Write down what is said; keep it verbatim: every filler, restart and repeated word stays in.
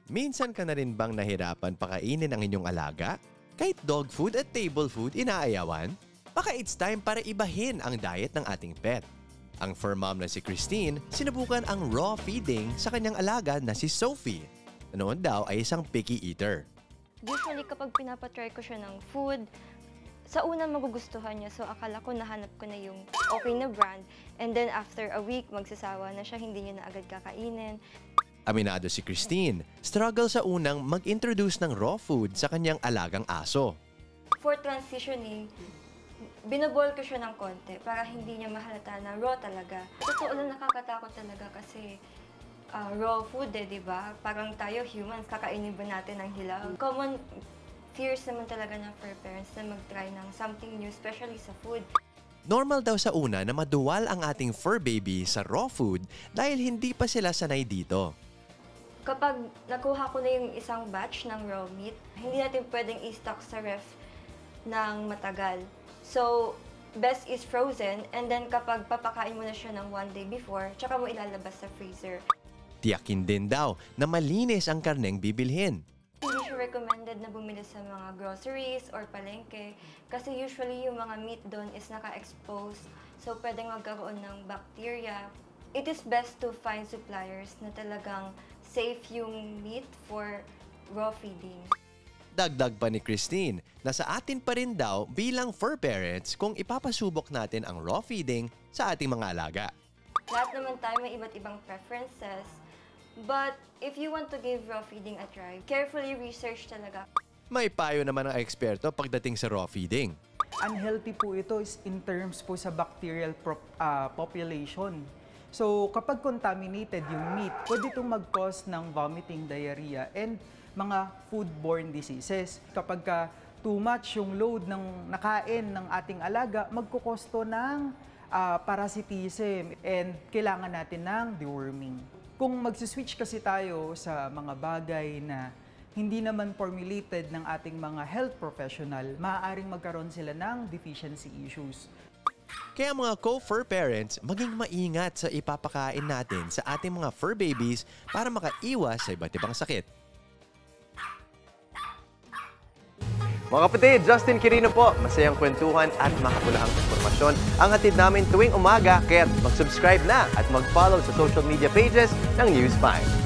Minsan ka na rin bang nahirapan pakainin ang inyong alaga? Kahit dog food at table food inaayawan? Baka it's time para ibahin ang diet ng ating pet. Ang fur mom na si Christine, sinubukan ang raw feeding sa kanyang alaga na si Sophie. Noon daw ay isang picky eater. Usually kapag pinapatry ko siya ng food, sa una magugustuhan niya. So akala ko nahanap ko na yung okay na brand. And then after a week, magsasawa na siya, hindi niya na agad kakainin. Aminado si Christine, struggle sa unang mag-introduce ng raw food sa kanyang alagang aso. For transitioning, binobol ko siya ng konti para hindi niya mahalata na raw talaga. Totoo lang, nakakatakot talaga kasi uh, raw food eh, di ba? Parang tayo humans, kakainin ba natin ang hilaw? Common fears naman talaga ng fur parents na mag-try ng something new, especially sa food. Normal daw sa una na maduwal ang ating fur baby sa raw food dahil hindi pa sila sanay dito. Kapag nakuha ko na yung isang batch ng raw meat, hindi natin pwedeng i-stock sa ref ng matagal. So, best is frozen, and then kapag papakain mo na siya ng one day before, tsaka mo ilalabas sa freezer. Tiyakin din daw na malinis ang karneng bibilhin. Hindi siya recommended na bumili sa mga groceries or palengke kasi usually yung mga meat doon is naka-expose, so pwedeng magkaroon ng bacteria. It is best to find suppliers na talagang safe yung meat for raw feeding. Dagdag pa ni Christine na sa atin pa rin daw bilang fur parents kung ipapasubok natin ang raw feeding sa ating mga alaga. Lahat naman tayo may iba't ibang preferences. But if you want to give raw feeding a try, carefully research talaga. May payo naman ng eksperto pagdating sa raw feeding. Unhealthy po ito is in terms po sa bacterial prop, uh, population. So kapag contaminated yung meat, pwede itong mag-cause ng vomiting, diarrhea, and mga foodborne diseases. Kapag ka too much yung load ng nakain ng ating alaga, magkukosto ng uh, parasitism and kailangan natin ng deworming. Kung magsiswitch kasi tayo sa mga bagay na hindi naman formulated ng ating mga health professional, maaaring magkaroon sila ng deficiency issues. Kaya mga co-fur parents, maging maingat sa ipapakain natin sa ating mga fur babies para makaiwas sa iba't ibang sakit. Mga kapatid, Justin Quirino po. Masayang kwentuhan at makapulahang informasyon ang hatid namin tuwing umaga. Kaya mag-subscribe na at mag-follow sa social media pages ng News five.